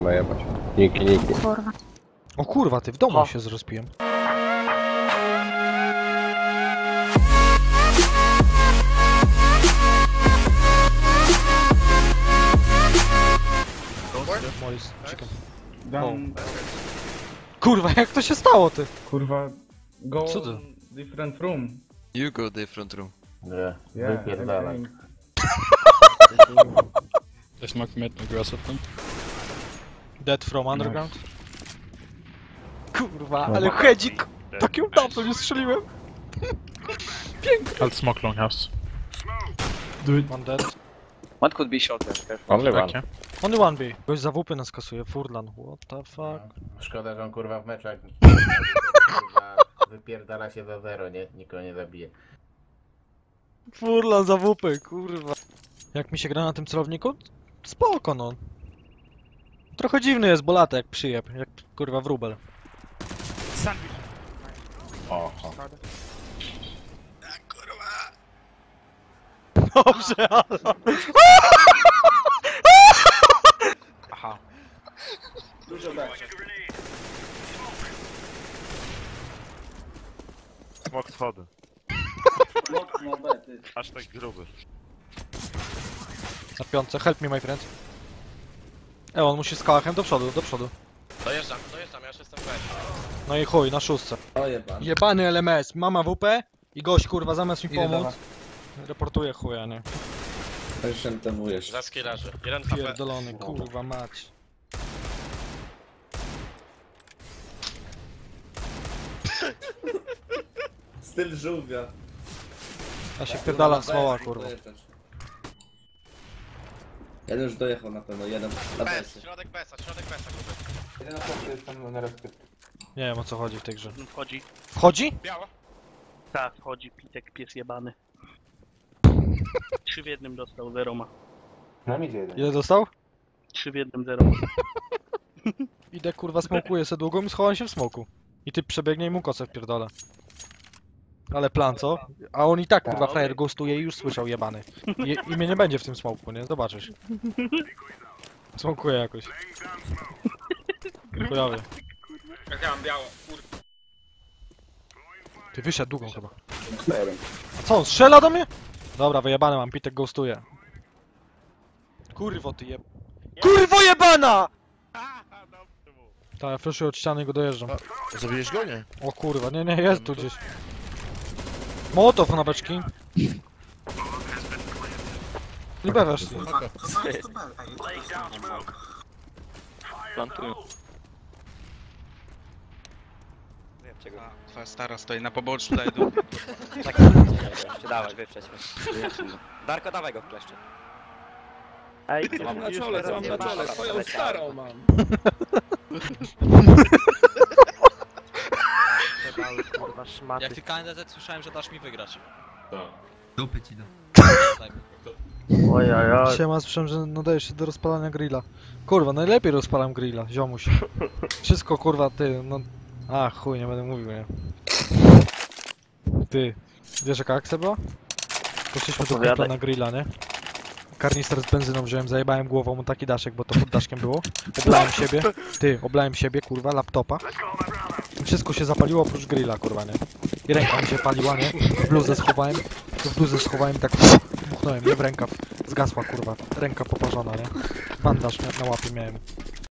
Najebać. Niki. Kurwa. O kurwa, ty w domu się zrozpiłem. Molis, chicken. Down, Kurwa, jak to się stało, ty? kurwa, go Co ty? different room. You go different room. Nie, Yeah, wypierdalaj. everything. There's no commit, no grass at them. Dead from underground? Kurwa, ale hedzik! Takim tamto nie strzeliłem! I'll smoke long house. One dead. One could be short there, careful. Only one. Okay. Only one B. Gość za WP nas kasuje, Furlan. What the fuck? Szkoda, że on kurwa w meczach kurwa wypierdala się za zero, nie? Nikogo nie zabije. Furlan za WP, kurwa. Jak mi się gra na tym celowniku? Spoko no. Trochę dziwny jest, bo lata jak przyjeb, jak kurwa wróbel. Oho. Dobrze, ale... Aha. Smok schody. No bety. Aż tak gruby. Na piątce, help me my friend. On musi z kałachem do przodu. Dojeżdżam, ja już jestem weź. No i chuj, na szóstce. O jebany. Jebany LMS, mama WP i gość kurwa zamiast mi pomóc reportuje chuja, nie? Też MTW-jesz. Za skillarze. 1 HP. Pierdolony, kurwa mać. Styl żółwia. Ja się pierdalam smoła, kurwa. Jeden już dojechał na pewno, jeden na PS, środek PS-a, gruby. Jeden na pewno jest tam na respie. Nie wiem o co chodzi w tej grze. Wchodzi. Wchodzi? Biało. Tak, wchodzi Pitek, pies jebany. 3 w 1 dostał, 0 ma. Na midzie jeden. Ile dostał? 3 w 1, 0 ma. Idę kurwa smokuję se długą i schowam się w smoku. I ty przebiegnie i mu kosę wpierdolę. Ale plan co? A on i tak kurwa frajer ghostuje i już słyszał jebany. I mnie nie będzie w tym smoku, nie? Zobaczysz. Smokuję jakoś. Chujowy. Ja mam biało, kurwa. Ty wyszedł długą chyba. A co, on strzela do mnie? Dobra, wyjebany mam, Pitek ghostuje. Kurwo ty jeb... KURWO JEBANA! Tak, ja flashuję od ściany i go dojeżdżam. Zabijesz go, nie? O kurwa, nie, jest tu gdzieś. Mołotow na beczki. I bewasz. Plantują. Twoja stara stoi na poboczu, daj dół. Tak, dawaj, wyprzeć mnie. Darko, dawaj go w kleszcze. Ej, Co mam na czole, swoją starą mam. kurwa, szmaty. Jak ty KNDZ słyszałem, że dasz mi wygrać. Dupy ci do. Ojajaj. Siema, słyszałem, że nadajesz się do rozpalania grilla. Kurwa, najlepiej rozpalam grilla, ziomuś. Wszystko kurwa, ty, no... A, chuj, nie będę mówił, nie? Ty, wiesz jaka akcja była? Poszliśmy do kumpla na grilla, nie? Karnister z benzyną wziąłem, zajebałem głową mu taki daszek, bo to pod daszkiem było. Oblałem siebie, oblałem siebie, kurwa, laptopa. I wszystko się zapaliło oprócz grilla, kurwa, nie? I ręka mi się paliła, nie? W bluzę schowałem i tak buchnąłem, nie? W rękaw. Zgasła, kurwa. Ręka poparzona, nie? Bandaż na łapie miałem.